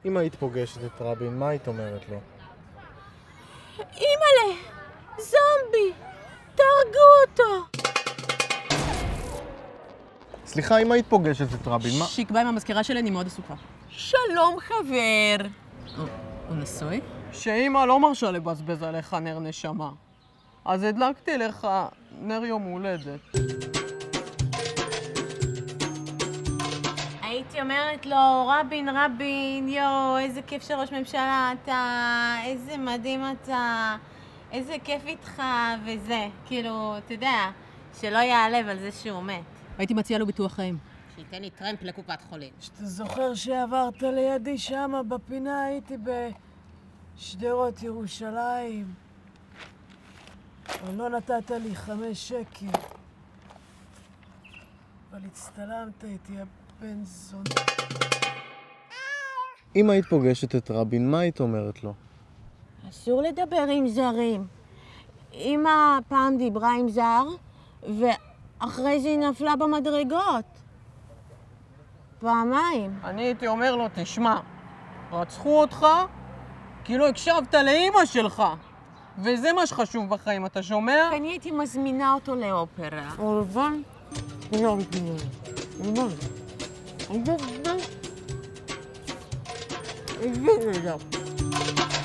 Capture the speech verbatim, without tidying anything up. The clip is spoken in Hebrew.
אם היית פוגשת את רבין, מה היית אומרת לו? אימא'לה, זומבי, תהרגו אותו. סליחה, אם היית פוגשת את רבין, מה... שיקבע עם המזכירה שלי, אני מאוד עסוקה. שלום חבר. הוא נשוי? שאמא לא מרשה לבזבז עליך נר נשמה. אז הדלקתי לך נר יום הולדת. הייתי אומרת לו, רבין, רבין, יו, איזה כיף שראש ממשלה אתה, איזה מדהים אתה, איזה כיף איתך וזה. כאילו, אתה יודע, שלא יעלב על זה שהוא מת. הייתי מציעה לו ביטוח חיים. שייתן לי טרמפ לקופת חולים. שאתה זוכר שעברת לידי שמה בפינה, הייתי בשדרות ירושלים. אבל לא נתת לי חמש שקל. אבל הצטלמת איתי, הבן זון. אם היית פוגשת את רבין, מה היית אומרת לו? אסור לדבר עם זרים. אמא פעם דיברה עם זר, ואחרי זה היא נפלה במדרגות. פעמיים. אני הייתי אומר לו, תשמע, רצחו אותך, כאילו הקשבת לאמא שלך. וזה מה שחשוב בחיים, אתה שומע? אני הייתי מזמינה אותו לאופרה. הלוואי? לא מתנהל. הלוואי. הלוואי. הלוואי.